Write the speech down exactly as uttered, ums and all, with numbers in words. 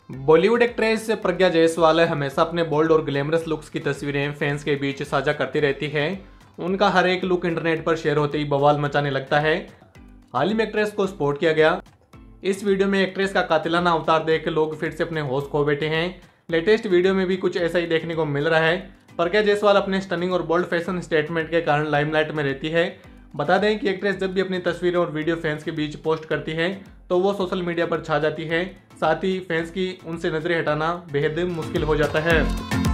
Bollywood actress प्रज्ञा जायसवाल हमेशा अपने bold और ग्लैमरस लुक्स की तस्वीरें फैंस के बीच साझा करती रहती है। उनका हर एक लुक इंटरनेट पर शेयर होते ही बवाल मचाने लगता है। हाल ही में एक्ट्रेस को स्पॉट किया गया। इस वीडियो में एक्ट्रेस का कातिलाना अवतार देख लोग फिर से अपने होश खो बैठे हैं। लेटेस्ट वीडियो में भी कुछ ऐसा ही देखने को मिल रहा है। प्रज्ञा जायसवाल अपने स्टनिंग और बोल्ड फैशन स्टेटमेंट के कारण लाइमलाइट में रहती है। बता दें कि एक्ट्रेस जब भी अपनी तस्वीरें और वीडियो फैंस के बीच पोस्ट करती है तो वो सोशल मीडिया पर छा जाती है। साथ ही फैंस की उनसे नजरें हटाना बेहद मुश्किल हो जाता है।